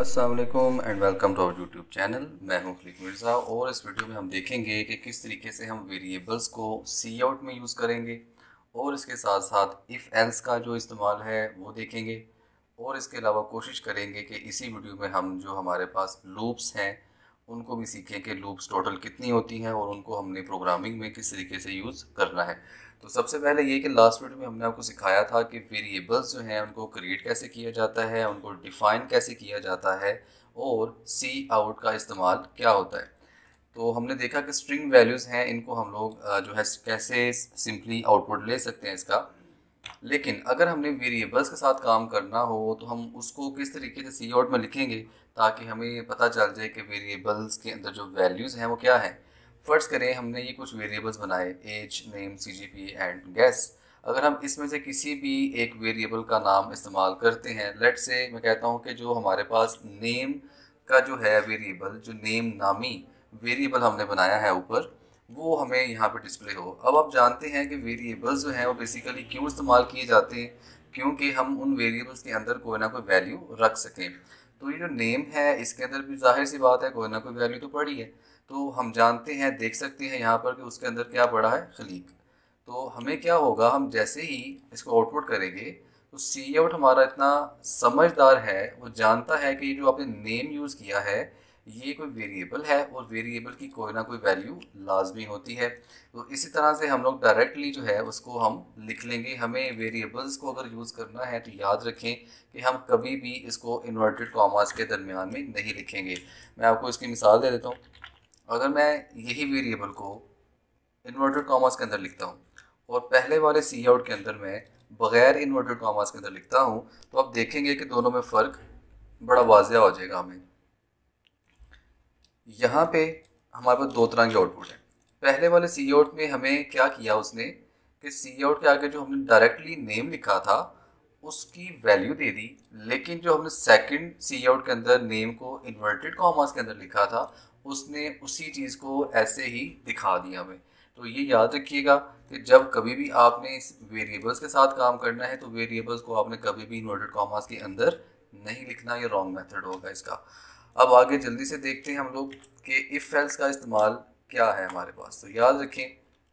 अस्सलाम वालेकुम and welcome to our YouTube channel. मैं हूं खलीक मिर्ज़ा और इस वीडियो में हम देखेंगे कि किस तरीके से हम वेरिएबल्स को सी आउट में यूज़ करेंगे और इसके साथ साथ इफ़ एल्स का जो इस्तेमाल है वो देखेंगे और इसके अलावा कोशिश करेंगे कि इसी वीडियो में हम जो हमारे पास लूप्स हैं उनको भी सीखें कि लूप्स टोटल कितनी होती हैं और उनको हमने प्रोग्रामिंग में किस तरीके से यूज़ करना है। तो सबसे पहले ये कि लास्ट वीडियो में हमने आपको सिखाया था कि वेरिएबल्स जो हैं उनको क्रिएट कैसे किया जाता है, उनको डिफ़ाइन कैसे किया जाता है और सी आउट का इस्तेमाल क्या होता है। तो हमने देखा कि स्ट्रिंग वैल्यूज़ हैं, इनको हम लोग जो है कैसे सिंपली आउटपुट ले सकते हैं इसका। लेकिन अगर हमने वेरिएबल्स के साथ काम करना हो तो हम उसको किस तरीके से सी आउट में लिखेंगे ताकि हमें पता चल जाए कि वेरिएबल्स के अंदर जो वैल्यूज़ हैं वो क्या हैं। फ़र्ज़ करें हमने ये कुछ वेरिएबल्स बनाए, age, name, CGP and gas. अगर हम इसमें से किसी भी एक वेरिएबल का नाम इस्तेमाल करते हैं, लेट्स से मैं कहता हूँ कि जो हमारे पास नेम का जो है वेरिएबल, जो नेम नामी वेरिएबल हमने बनाया है ऊपर, वो हमें यहाँ पे डिस्प्ले हो। अब आप जानते हैं कि वेरिएबल्स जो हैं वो बेसिकली क्यों इस्तेमाल किए जाते हैं, क्योंकि हम उन वेरिएबल्स के अंदर कोई ना कोई वैल्यू रख सकें। तो ये जो नेम है इसके अंदर भी जाहिर सी बात है कोई ना कोई वैल्यू तो पड़ी है। तो हम जानते हैं, देख सकते हैं यहाँ पर कि उसके अंदर क्या पड़ा है, खलीक। तो हमें क्या होगा, हम जैसे ही इसको आउटपुट करेंगे तो सी आउट हमारा इतना समझदार है, वो जानता है कि ये जो आपने नेम यूज़ किया है ये कोई वेरिएबल है और वेरिएबल की कोई ना कोई वैल्यू लाजमी होती है। तो इसी तरह से हम लोग डायरेक्टली जो है उसको हम लिख लेंगे। हमें वेरिएबल्स को अगर यूज़ करना है तो याद रखें कि हम कभी भी इसको इन्वर्टेड कॉमास के दरमियान में नहीं लिखेंगे। मैं आपको इसकी मिसाल दे देता हूँ। अगर मैं यही वेरिएबल को इन्वर्टेड कॉमास के अंदर लिखता हूँ और पहले वाले सी आउट के अंदर मैं बग़ैर इन्वर्टेड कॉमास के अंदर लिखता हूँ तो आप देखेंगे कि दोनों में फ़र्क बड़ा वाज़ेह हो जाएगा। हमें यहाँ पे हमारे पास दो तरह की आउटपुट है। पहले वाले सी आउट में हमें क्या किया उसने कि सी आउट के आगे जो हमने डायरेक्टली नेम लिखा था उसकी वैल्यू दे दी, लेकिन जो हमने सेकंड सी आउट के अंदर नेम को इन्वर्टेड कॉमास के अंदर लिखा था उसने उसी चीज़ को ऐसे ही दिखा दिया हमें। तो ये याद रखिएगा कि जब कभी भी आपने इस वेरिएबल्स के साथ काम करना है तो वेरिएबल्स को आपने कभी भी इन्वर्टेड कॉमास के अंदर नहीं लिखना, ये रॉन्ग मेथड होगा इसका। अब आगे जल्दी से देखते हैं हम लोग कि इफ़ एल्स का इस्तेमाल क्या है हमारे पास। तो याद रखें,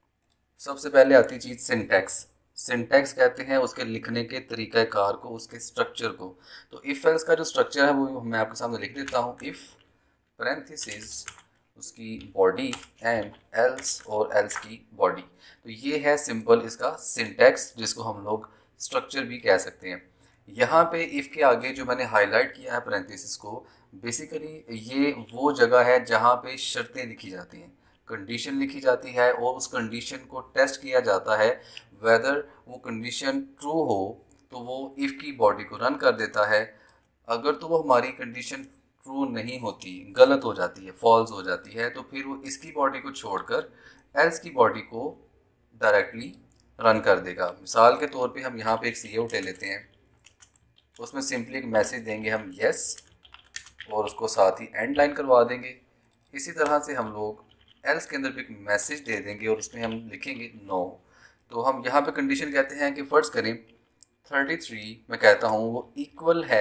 सबसे पहले आती चीज़ सिंटैक्स। सिंटैक्स कहते हैं उसके लिखने के तरीक़ाकार को, उसके स्ट्रक्चर को। तो इफ़ एल्स का जो स्ट्रक्चर है वो मैं आपके सामने लिख देता हूँ। इफ़ पैरेंथेसिस उसकी बॉडी एंड एल्स और एल्स की बॉडी। तो ये है सिंपल इसका सिंटैक्स, जिसको हम लोग स्ट्रक्चर भी कह सकते हैं। यहाँ पे इफ़ के आगे जो मैंने हाईलाइट किया है पैरेंथेसिस को, बेसिकली ये वो जगह है जहाँ पे शर्तें लिखी जाती हैं, कंडीशन लिखी जाती है और उस कंडीशन को टेस्ट किया जाता है। वेदर वो कंडीशन ट्रू हो तो वो इफ़ की बॉडी को रन कर देता है। अगर तो वो हमारी कंडीशन ट्रू नहीं होती, गलत हो जाती है, फॉल्स हो जाती है, तो फिर वो इसकी बॉडी को छोड़कर एल्स की बॉडी को डायरेक्टली रन कर देगा। मिसाल के तौर पे हम यहाँ पे एक सी आउट ले लेते हैं, उसमें सिंपली एक मैसेज देंगे हम येस और उसको साथ ही एंड लाइन करवा देंगे। इसी तरह से हम लोग एल्स के अंदर भी एक मैसेज दे देंगे और उसमें हम लिखेंगे नो। तो हम यहाँ पे कंडीशन कहते हैं कि फ़र्ज़ करें 33 मैं कहता हूँ वो इक्वल है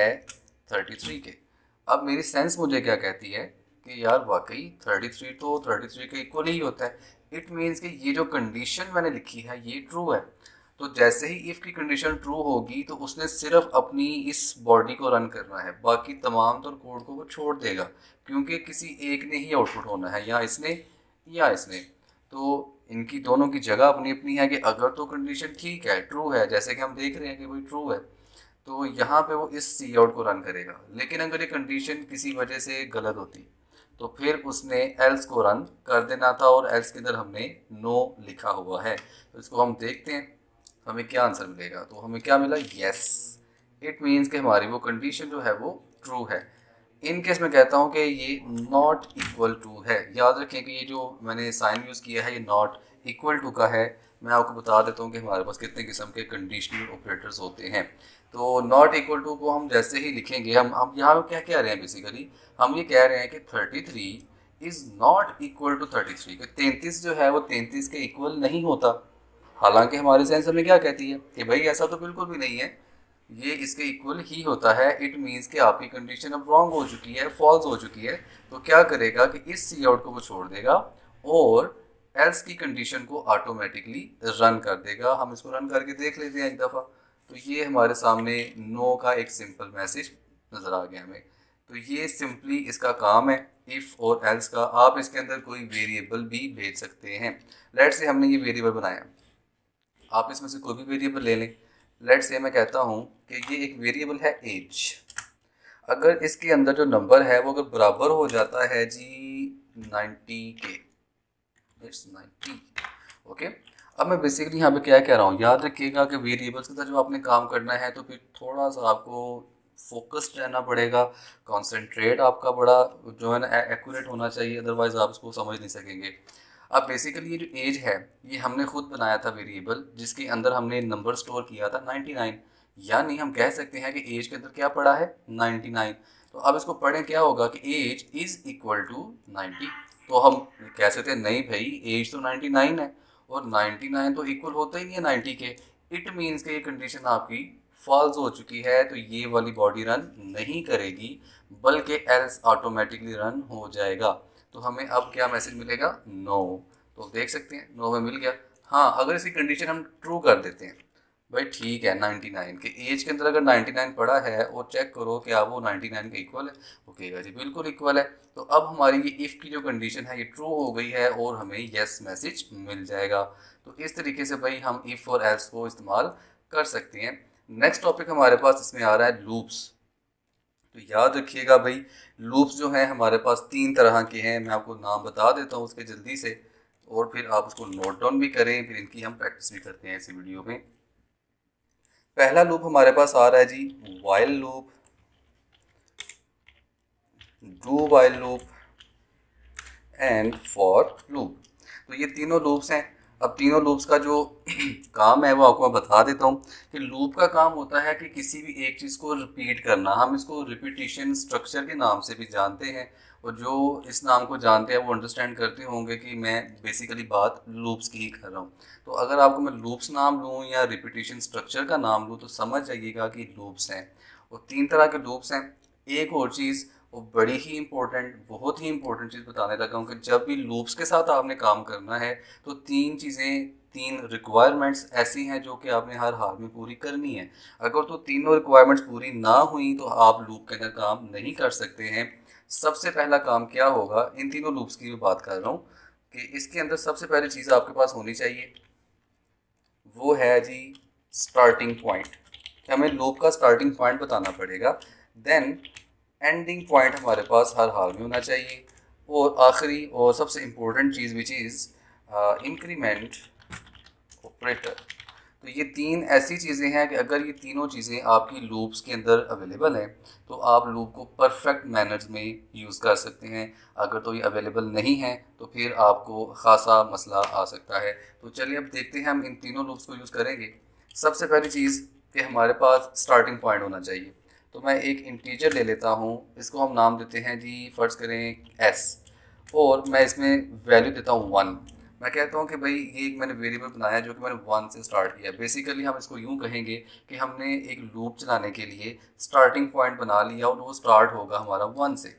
33 के। अब मेरी सेंस मुझे क्या कहती है कि यार वाकई 33 तो 33 के इक्वल ही होता है। इट मीन्स कि ये जो कंडीशन मैंने लिखी है ये ट्रू है। तो जैसे ही इफ़ की कंडीशन ट्रू होगी तो उसने सिर्फ अपनी इस बॉडी को रन करना है, बाकी तमाम तौर कोड को वो छोड़ देगा, क्योंकि किसी एक ने ही आउटपुट होना है, या इसने या इसने। तो इनकी दोनों की जगह अपनी अपनी है कि अगर तो कंडीशन ठीक है, ट्रू है, जैसे कि हम देख रहे हैं कि भाई ट्रू है, तो यहाँ पे वो इस सी आउट को रन करेगा। लेकिन अगर ये कंडीशन किसी वजह से गलत होती तो फिर उसने एल्स को रन कर देना था और एल्स के अंदर हमने नो लिखा हुआ है। तो इसको हम देखते हैं हमें क्या आंसर मिलेगा। तो हमें क्या मिला, येस। इट मीन्स कि हमारी वो कंडीशन जो है वो ट्रू है। इन केस में कहता हूँ कि ये नॉट इक्वल टू है। याद रखें कि ये जो मैंने साइन यूज़ किया है ये नॉट इक्वल टू का है। मैं आपको बता देता हूँ कि हमारे पास कितने किस्म के कंडीशनल ऑपरेटर्स होते हैं। तो नॉट इक्वल टू को हम जैसे ही लिखेंगे, हम यहाँ क्या कह रहे हैं, बेसिकली हम ये कह रहे हैं कि 33 इज़ नॉट इक्वल टू 33, कि 33 जो है वो 33 के इक्वल नहीं होता। हालांकि हमारी साइंस हमें क्या कहती है कि भाई ऐसा तो बिल्कुल भी नहीं है, ये इसके इक्वल ही होता है। इट मीन्स कि आपकी कंडीशन अब रॉन्ग हो चुकी है, फॉल्स हो चुकी है। तो क्या करेगा कि इस सी आउट को वो छोड़ देगा और एल्स की कंडीशन को ऑटोमेटिकली रन कर देगा। हम इसको रन करके देख लेते हैं एक दफ़ा। तो ये हमारे सामने नो का एक सिंपल मैसेज नज़र आ गया हमें। तो ये सिंपली इसका काम है इफ़ और एल्स का। आप इसके अंदर कोई वेरिएबल भी भेज सकते हैं। लेट से हमने ये वेरिएबल बनाया, आप इसमें से कोई भी वेरिएबल ले लें। लेट से मैं कहता हूँ कि ये एक वेरिएबल है एज। अगर इसके अंदर जो नंबर है वो अगर बराबर हो जाता है जी 90 के, इट्स 90, ओके। अब मैं बेसिकली यहाँ पे क्या कह रहा हूँ, याद रखिएगा कि वेरिएबल्स के साथ जो आपने काम करना है तो फिर थोड़ा सा आपको फोकस्ड रहना पड़ेगा, कॉन्सेंट्रेट आपका बड़ा जो है ना एक्यूरेट होना चाहिए, अदरवाइज आप इसको समझ नहीं सकेंगे। अब बेसिकली ये जो एज है ये हमने खुद बनाया था वेरिएबल, जिसके अंदर हमने नंबर स्टोर किया था 99, यानी हम कह सकते हैं कि एज के अंदर क्या पड़ा है 99। तो अब इसको पढ़ें क्या होगा कि एज इज इक्वल टू 90। तो हम कह सकते हैं नहीं भाई एज तो 99 है और 99 तो इक्वल होता ही नहीं है 90 के। इट मीन्स कि ये कंडीशन आपकी फॉल्स हो चुकी है, तो ये वाली बॉडी रन नहीं करेगी बल्कि एल्स ऑटोमेटिकली रन हो जाएगा। तो हमें अब क्या मैसेज मिलेगा, नो। तो देख सकते हैं नो में मिल गया। हाँ, अगर इसकी कंडीशन हम ट्रू कर देते हैं, भाई ठीक है 99 के एज के अंदर अगर 99 पड़ा है और चेक करो क्या वो 99 के इक्वल है, वो कहेगा जी बिल्कुल इक्वल है। तो अब हमारी ये इफ़ की जो कंडीशन है ये ट्रू हो गई है और हमें यस मैसेज मिल जाएगा। तो इस तरीके से भाई हम इफ़ और एल्स को इस्तेमाल कर सकते हैं। नेक्स्ट टॉपिक हमारे पास इसमें आ रहा है लूप्स। तो याद रखिएगा भाई लूप्स जो हैं हमारे पास 3 तरह के हैं। मैं आपको नाम बता देता हूँ उसके जल्दी से, और फिर आप उसको नोट डाउन भी करें, फिर इनकी हम प्रैक्टिस भी करते हैं इसी वीडियो में। पहला लूप हमारे पास आ रहा है जी while loop, do while loop and for loop. तो ये तीनों लूप्स हैं। अब तीनों लूप्स का जो काम है वो आपको मैं बता देता हूँ कि लूप का काम होता है कि किसी भी एक चीज़ को रिपीट करना। हम इसको रिपीटिशन स्ट्रक्चर के नाम से भी जानते हैं, और जो इस नाम को जानते हैं वो अंडरस्टैंड करते होंगे कि मैं बेसिकली बात लूप्स की ही कर रहा हूँ। तो अगर आपको मैं लूप्स नाम लूँ या रिपीटिशन स्ट्रक्चर का नाम लूँ तो समझ जाइएगा कि लूप्स हैं, और 3 तरह के लूप्स हैं। एक और चीज़ वो बड़ी ही इंपॉर्टेंट, बहुत ही इंपॉर्टेंट चीज़ बताने लगा हूँ कि जब भी लूप्स के साथ आपने काम करना है तो 3 चीज़ें, 3 रिक्वायरमेंट्स ऐसी हैं जो कि आपने हर हाल में पूरी करनी है। अगर तो तीनों रिक्वायरमेंट्स पूरी ना हुई तो आप लूप के अंदर काम नहीं कर सकते हैं। सबसे पहला काम क्या होगा, इन तीनों लूप्स की मैं बात कर रहा हूँ कि इसके अंदर सबसे पहली चीज़ आपके पास होनी चाहिए वो है जी स्टार्टिंग पॉइंट। हमें लूप का स्टार्टिंग पॉइंट बताना पड़ेगा। देन एंडिंग पॉइंट हमारे पास हर हाल में होना चाहिए, और आखिरी और सबसे इम्पोर्टेंट चीज़ विच इज़ इंक्रीमेंट ऑपरेटर। तो ये 3 ऐसी चीज़ें हैं कि अगर ये तीनों चीज़ें आपकी लूप्स के अंदर अवेलेबल हैं तो आप लूप को परफेक्ट मैनर्स में यूज़ कर सकते हैं। अगर तो ये अवेलेबल नहीं है तो फिर आपको ख़ासा मसला आ सकता है। तो चलिए अब देखते हैं हम इन तीनों लूप्स को यूज़ करेंगे। सबसे पहली चीज़ कि हमारे पास स्टार्टिंग पॉइंट होना चाहिए। तो मैं एक इंटीजर ले लेता हूँ, इसको हम नाम देते हैं जी फ़र्ज़ करें s, और मैं इसमें वैल्यू देता हूँ 1। मैं कहता हूँ कि भाई ये एक मैंने वेरिएबल बनाया जो कि मैंने 1 से स्टार्ट किया। बेसिकली हम इसको यूँ कहेंगे कि हमने एक लूप चलाने के लिए स्टार्टिंग पॉइंट बना लिया और वो स्टार्ट होगा हमारा 1 से।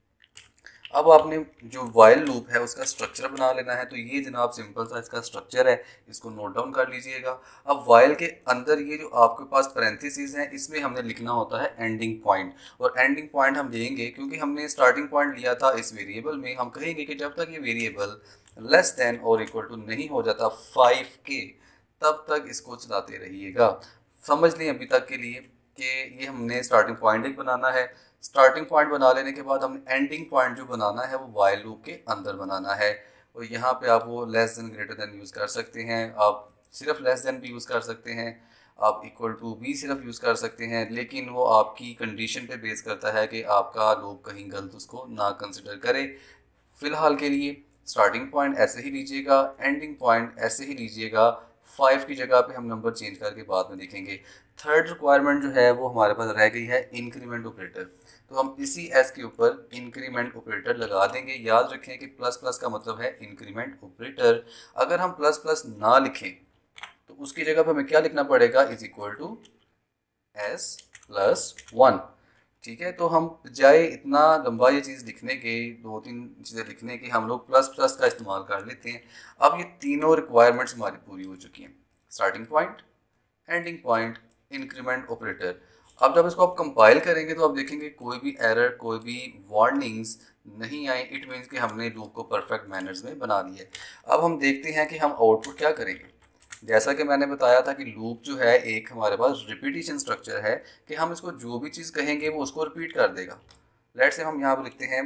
अब आपने जो वाइल लूप है उसका स्ट्रक्चर बना लेना है। तो ये जनाब सिंपल सा इसका स्ट्रक्चर है, इसको नोट डाउन कर लीजिएगा। अब वाइल के अंदर ये जो आपके पास पैरेंथेसिस हैं इसमें हमने लिखना होता है एंडिंग पॉइंट, और एंडिंग पॉइंट हम लेंगे क्योंकि हमने स्टार्टिंग पॉइंट लिया था इस वेरिएबल में। हम कहेंगे कि जब तक ये वेरिएबल लेस देन और इक्वल टू नहीं हो जाता 5k तब तक इसको चलाते रहिएगा। समझ लें अभी तक के लिए कि ये हमने स्टार्टिंग पॉइंट एक बनाना है। स्टार्टिंग पॉइंट बना लेने के बाद हमने एंडिंग पॉइंट जो बनाना है वो वाइल लूप के अंदर बनाना है। और यहाँ पे आप वो less than greater than use कर सकते हैं, आप सिर्फ लेस देन भी यूज़ कर सकते हैं, आप इक्वल टू भी सिर्फ यूज़ कर सकते हैं, लेकिन वो आपकी कंडीशन पे बेस करता है कि आपका लूप कहीं गलत उसको ना कंसिडर करे। फ़िलहाल के लिए स्टार्टिंग पॉइंट ऐसे ही लीजिएगा, एंडिंग पॉइंट ऐसे ही लीजिएगा। 5 की जगह पे हम नंबर चेंज करके बाद में देखेंगे। थर्ड रिक्वायरमेंट जो है वो हमारे पास रह गई है इंक्रीमेंट ऑपरेटर। तो हम इसी एस के ऊपर इंक्रीमेंट ऑपरेटर लगा देंगे। याद रखें कि प्लस प्लस का मतलब है इंक्रीमेंट ऑपरेटर। अगर हम प्लस प्लस ना लिखें तो उसकी जगह पर हमें क्या लिखना पड़ेगा, is equal to S plus 1। ठीक है, तो हम बजाय इतना लंबा ये चीज़ लिखने के, 2-3 चीज़ें लिखने के, हम लोग प्लस प्लस का इस्तेमाल कर लेते हैं। अब ये तीनों रिक्वायरमेंट्स हमारी पूरी हो चुकी हैं, starting point, ending point, increment operator. अब जब इसको आप कंपाइल करेंगे तो आप देखेंगे कोई भी एरर, कोई भी वार्निंग्स नहीं आए। इट मीन्स कि हमने लूप को परफेक्ट मैनर्स में बना लिया है। अब हम देखते हैं कि हम आउटपुट क्या करेंगे। जैसा कि मैंने बताया था कि लूप जो है एक हमारे पास रिपीटिशन स्ट्रक्चर है कि हम इसको जो भी चीज़ कहेंगे वो उसको रिपीट कर देगा। लेट्स से हम यहाँ पर लिखते हैं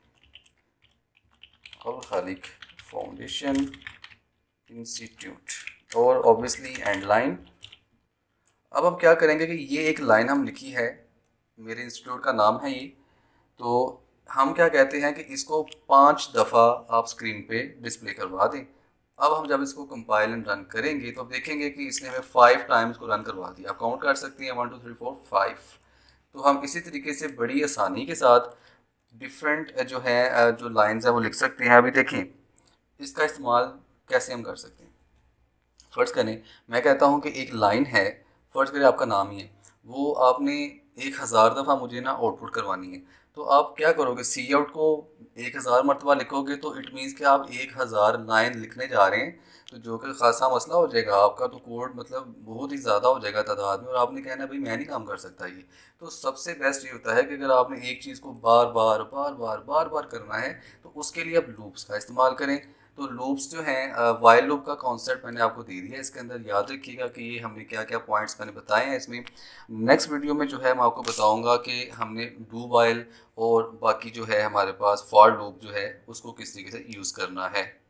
अल खालिक फाउंडेशन इंस्टीट्यूट और ऑब्वियसली एंड लाइन। अब हम क्या करेंगे कि ये एक लाइन हम लिखी है, मेरे इंस्टीट्यूट का नाम है ये, तो हम क्या कहते हैं कि इसको 5 दफ़ा आप स्क्रीन पे डिस्प्ले करवा दें। अब हम जब इसको कंपाइल एंड रन करेंगे तो अब देखेंगे कि इसने हमें 5 टाइम्स को रन करवा दिया। आप काउंट कर सकते हैं 1 2 3 4 5। तो हम इसी तरीके से बड़ी आसानी के साथ डिफरेंट जो है जो लाइन्स हैं वो लिख सकते हैं। अभी देखें इसका इस्तेमाल कैसे हम कर सकते हैं। फ़र्ज़ करें मैं कहता हूँ कि एक लाइन है, फ़र्ज़ करें आपका नाम ही है, वो आपने 1000 दफ़ा मुझे ना आउटपुट करवानी है। तो आप क्या करोगे, सी आउट को 1000 मरतबा लिखोगे तो इट मीन्स कि आप 1000 लाइन लिखने जा रहे हैं, तो जो कि खासा मसला हो जाएगा आपका। तो कोड मतलब बहुत ही ज़्यादा हो जाएगा तादाद में, और आपने कहना भाई मैं नहीं काम कर सकता ये। तो सबसे बेस्ट ये होता है कि अगर आपने एक चीज़ को बार बार करना है तो उसके लिए आप लूप्स का इस्तेमाल करें। तो लूप्स जो हैं, वाइल लूप का कॉन्सेप्ट मैंने आपको दे दिया है, इसके अंदर याद रखिएगा कि ये हमने क्या क्या पॉइंट्स मैंने बताए हैं इसमें। नेक्स्ट वीडियो में जो है मैं आपको बताऊंगा कि हमने डू वाइल और बाकी जो है हमारे पास फॉर लूप जो है उसको किस तरीके से यूज़ करना है।